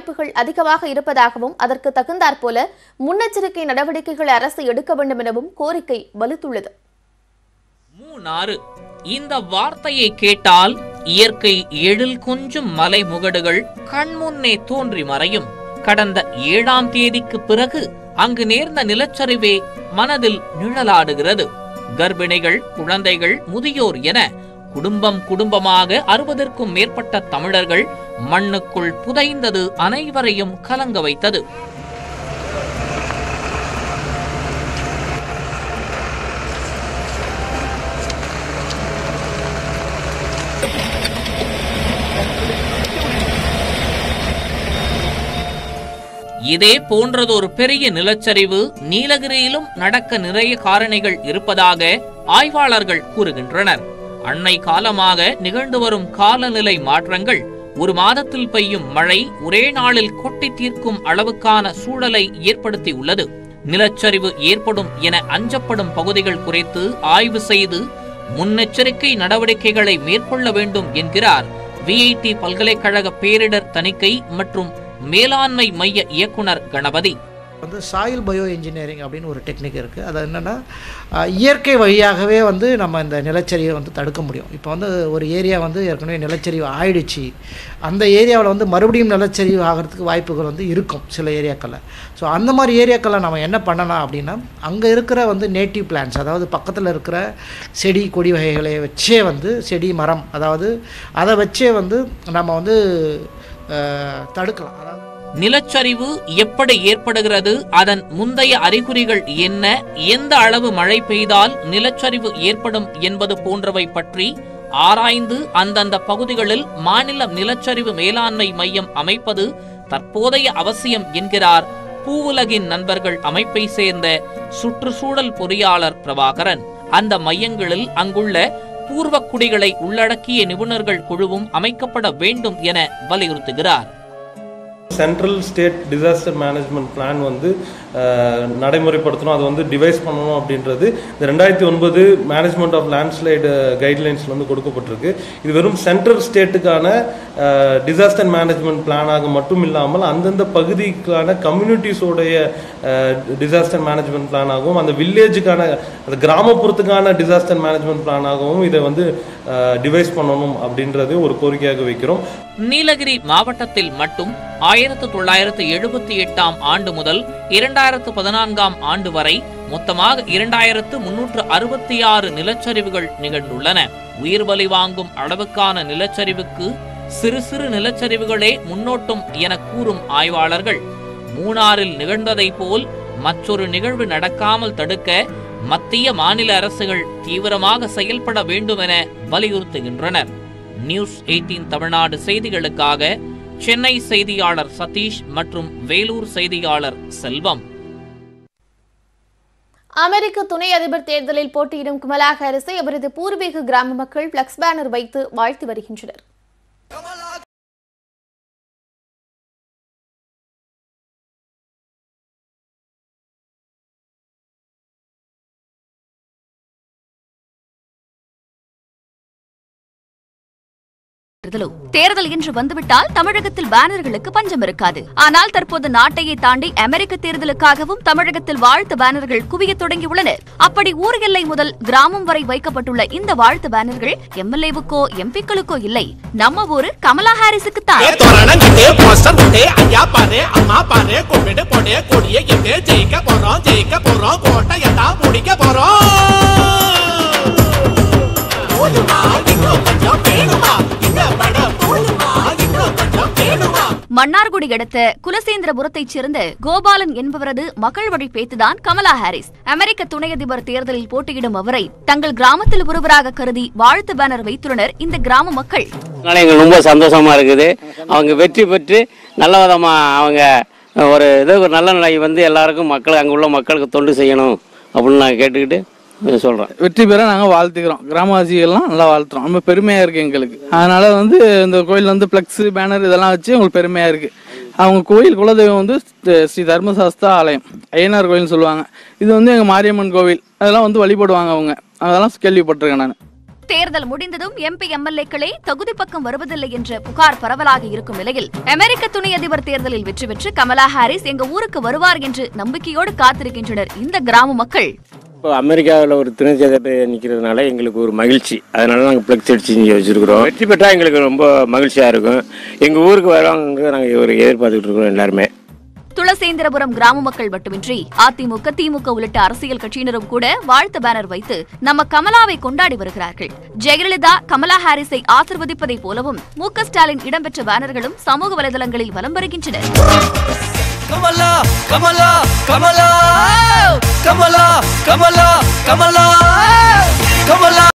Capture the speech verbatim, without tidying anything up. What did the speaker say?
வாய்ப்புகள் அதிகமாக இருப்பதாகவும் அதற்கு தகுந்தாற்போல முன்னெச்சரிக்கை நடவடிக்கைகளை அரசு எடுக்க வேண்டும் எனவும் கோரிக்கை வலுத்துள்ளது. மூணாறு இந்த வார்த்தையை கேட்டால் இயற்கை எழில் கொஞ்சும் மலை முகடுகள் கண்முன்னே தோன்றி மறையும். கடந்த ஏழாம் தேதிக்கு பிறகு அங்கு நேர்ந்த நிலச்சரிவே மனதில் நிழலாடுகிறது. கர்ப்பிணிகள், குழந்தைகள், முதியோர் என குடும்பம் குடும்பமாக அறுபதற்கும் மேற்பட்ட தமிழர்கள் மண்ணுக்குள் புதைந்தது அனைவரையும் கலங்க வைத்தது. இதே போன்றதொரு பெரிய நிலச்சரிவு நீலகிரியிலும் நடக்க நிறைய காரணிகள் இருப்பதாக ஆய்வாளர்கள் கூறுகின்றனர். அண்மை காலமாக நிகழ்ந்து வரும் காலநிலை மாற்றங்கள், ஒரு மாதத்தில் பெய்யும் மழை ஒரே நாளில் கொட்டி தீர்க்கும் அளவுக்கான சூழலை ஏற்படுத்தியுள்ளது. நிலச்சரிவு ஏற்படும் என அஞ்சப்படும் பகுதிகள் குறித்து ஆய்வு செய்து முன்னெச்சரிக்கை நடவடிக்கைகளை மேற்கொள்ள வேண்டும் என்கிறார் விஐடி பல்கலைக்கழக பேரிடர் தணிக்கை மற்றும் மேலாண்மை மைய இயக்குனர் கணபதி. வந்து சாயில் பயோ இன்ஜினியரிங் அப்படின்னு ஒரு டெக்னிக் இருக்குது. அது என்னென்னா இயற்கை வழியாகவே வந்து நம்ம இந்த நிலச்சரிவை வந்து தடுக்க முடியும். இப்போ வந்து ஒரு ஏரியா வந்து ஏற்கனவே நிலச்சரிவு ஆயிடுச்சு, அந்த ஏரியாவில் வந்து மறுபடியும் நிலச்சரிவு ஆகிறதுக்கு வாய்ப்புகள் வந்து இருக்கும் சில ஏரியாக்களில். ஸோ அந்த மாதிரி ஏரியாக்களில் நம்ம என்ன பண்ணலாம் அப்படின்னா, அங்கே இருக்கிற வந்து நேட்டிவ் பிளான்ஸ், அதாவது பக்கத்தில் இருக்கிற செடி கொடி வகைகளை வச்சே வந்து செடி மரம், அதாவது அதை வச்சே வந்து நம்ம வந்து தடுக்கலாம். அதாவது நிலச்சரிவு எப்படி ஏற்படுகிறது, அதன் முந்தைய அறிகுறிகள் என்ன, எந்த அளவு மழை பெய்தால் நிலச்சரிவு ஏற்படும் என்பது போன்றவை பற்றி ஆராய்ந்து அந்தந்த பகுதிகளில் மாநில நிலச்சரிவு மேலாண்மை மையம் அமைப்பது தற்போதைய அவசியம் என்கிறார் பூவுலகின் நண்பர்கள் அமைப்பை சேர்ந்த சுற்றுச்சூழல் பொறியாளர் பிரபாகரன். அந்த மையங்களில் அங்குள்ள பூர்வக்குடிகளை உள்ளடக்கிய நிபுணர்கள் குழுவும் அமைக்கப்பட வேண்டும் என வலியுறுத்துகிறார். Central state disaster management plan வந்து நடைமுறைப்படுத்தணும், அதை வந்து டிவைஸ் பண்ணணும் அப்படின்றது இந்த ரெண்டாயிரத்தி ஒன்பது மேனேஜ்மெண்ட் ஆஃப் லேண்ட்ஸ்லைடு கைட்லைன்ஸில் வந்து கொடுக்கப்பட்டிருக்கு. இது வெறும் சென்ட்ரல் ஸ்டேட்டுக்கான டிசாஸ்டர் மேனேஜ்மெண்ட் பிளானாக மட்டும் இல்லாமல் அந்தந்த பகுதிக்கான கம்யூனிட்டிஸோடைய டிசாஸ்டர் மேனேஜ்மெண்ட் பிளானாகவும், அந்த வில்லேஜுக்கான அந்த கிராமப்புறத்துக்கான டிசாஸ்டர் மேனேஜ்மெண்ட் பிளானாகவும் இதை வந்து டிவைஸ் பண்ணணும் அப்படின்றது ஒரு கோரிக்கையாக வைக்கிறோம். நீலகிரி மாவட்டத்தில் மட்டும் ஆயிரத்து தொள்ளாயிரத்து எழுபத்தி எட்டாம் ஆண்டு முதல் இரண்டாயிரத்து பதினான்காம் ஆண்டு வரை மொத்தமாக இரண்டாயிரத்து முன்னூற்று அறுபத்தி ஆறு நிலச்சரிவுகள் நிகழ்ந்துள்ளன. உயிர் பலி வாங்கும் அளவுக்கான நிலச்சரிவுக்கு சிறு சிறு நிலச்சரிவுகளே முன்னோட்டம் என கூறும் ஆய்வாளர்கள், மூணாறில் நிகழ்ந்ததை போல் மற்றொரு நிகழ்வு நடக்காமல் தடுக்க மத்திய மாநில அரசுகள் தீவிரமாக செயல்பட வேண்டும் என வலியுறுத்துகின்றனர். நியூஸ் எய்ட்டீன் தமிழ்நாடு செய்திகளுக்காக சென்னை செய்தியாளர் சதீஷ் மற்றும் வேலூர் செய்தியாளர் செல்வம். அமெரிக்க துணை அதிபர் தேர்தலில் போட்டியிடும் கமலா ஹாரிஸை அவரது பூர்வீக கிராம மக்கள் பிளக்ஸ் பேனர் வைத்து வாழ்த்தி வருகின்றனர். தேர்தல் இன்று வந்துவிட்டால் தமிழகத்தில் பேனர்களுக்கு பஞ்சம் இருக்காது. ஆனால் தற்போது நாட்டையே தாண்டி அமெரிக்க தேர்தலுக்காகவும் தமிழகத்தில் வாழ்த்து பேனர்கள் குவிய தொடங்கியுள்ளன. அப்படி ஊர் எல்லை முதல் கிராமம் வரை வைக்கப்பட்டுள்ள இந்த வாழ்த்து பேனர்கள் எம்எல்ஏவுக்கோ எம்பிக்களுக்கோ இல்லை, நம்ம ஊரு கமலா ஹாரிஸுக்கு தான். மன்னார்குடி அடுத்த குலசேந்திரபுரத்தைச் சேர்ந்த கோபாலன் என்பவரது மக்கள் வழி பேத்துதான் கமலா ஹாரிஸ். அமெரிக்க துணை அதிபர் தேர்தலில் போட்டியிடும் அவரை தங்கள் கிராமத்தில் ஒருவராக கருதி வாழ்த்து பேனர் வைத்துள்ளனர் இந்த கிராம மக்கள். எங்களுக்கு ரொம்ப சந்தோஷமா இருக்குது. அவங்க வெற்றி பெற்று நல்ல விதமா அவங்க ஒரு இது ஒரு நல்ல நிலை வந்து எல்லாருக்கும் மக்கள் அங்கே உள்ள மக்களுக்கு தொண்டு செய்யணும் அப்படின்னு நான் கேட்டுக்கிட்டு சொல்கிறேன். வெற்றி பெற நாங்கள் வாழ்த்துக்கிறோம். கிராமவாசிகள்லாம் நல்லா வாழ்த்துறோம். ரொம்ப பெருமையாக இருக்குது எங்களுக்கு. அதனால் வந்து இந்த கோயில் வந்து ஃப்ளெக்ஸு பேனர் இதெல்லாம் வச்சு உங்களுக்கு பெருமையாக இருக்குது. அவங்க கோயில் குலதெய்வம் வந்து ஸ்ரீ தர்மசாஸ்தா ஆலயம், ஐயனார் கோயில்னு சொல்லுவாங்க. இது வந்து எங்கள் மாரியம்மன் கோவில், அதெல்லாம் வந்து வழிபடுவாங்க அவங்க. அதெல்லாம் கேள்விப்பட்டிருக்கேன் நான். தேர்தல் முடிந்ததும் எம்பி எம்எல்ஏக்களே தொகுதி பக்கம் வருவதில்லை என்ற புகார் பரவலாக இருக்கும் நிலையில் அமெரிக்க துணை அதிபர் தேர்தலில் வெற்றி பெற்று கமலா ஹாரிஸ் எங்க ஊருக்கு வருவார் என்று நம்பிக்கையோடு காத்திருக்கின்றனர் இந்த கிராம மக்கள். இப்போ அமெரிக்காவில் ஒரு துணை அதிபர் நிற்கிறதுனால எங்களுக்கு ஒரு மகிழ்ச்சி. அதனால நாங்கள் ஃப்ளெக்ஸ் அடிச்சு இங்கே வச்சுருக்கிறோம். வெற்றி பெற்றால் எங்களுக்கு ரொம்ப மகிழ்ச்சியாக இருக்கும். எங்கள் ஊருக்கு வருவாங்க நாங்கள் ஒரு எதிர்பார்த்துக்கிட்டு இருக்கிறோம் எல்லாருமே. துளசேந்திரபுரம் கிராம மக்கள் மட்டுமின்றி அதிமுக திமுக உள்ளிட்ட அரசியல் கட்சியினரும் கூட வாழ்த்து பேனர் வைத்து நம்ம கமலாவை கொண்டாடி வருகிறார்கள். ஜெயலலிதா கமலா ஹாரிஸை ஆசிர்வதிப்பதை போலவும் மு க ஸ்டாலின் இடம்பெற்ற பேனர்களும் சமூக வலைதளங்களில் வலம் வருகின்றன. கமலா கமலா கமலா கமலா கமலா கமலா கமலா